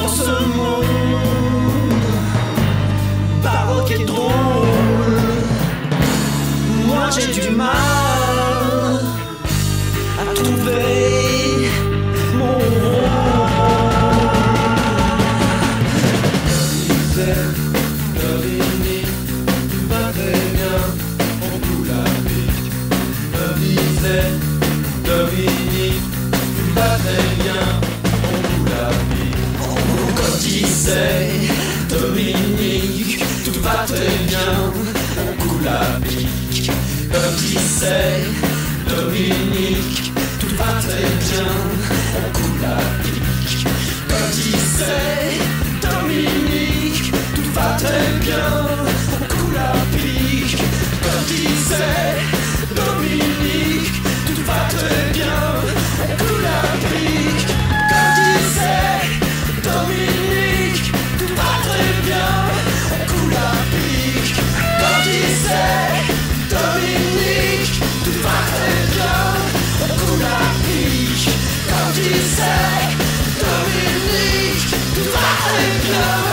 ce monde baroque et drôle. Moi j'ai du mal à trouver mon rôle. Disait Dominique, tout va très bien, on coule avec. Disait Dominique, tout va très bien, on coule avec. Comme disait Dominique, tout va très bien, on coule à pic. Comme disait Dominique, tout va très bien, on coule à pic. Comme disait Dominique, tout va très bien, on coule à pic. Comme disait Dominique, tout va très bien, on coule à pic. Comme disait Dominique, tout va très bien, on coule à pic. Comme disait Dominique, tout va très bien, on coule à pic. Comme disait Dominique, tout va très bien.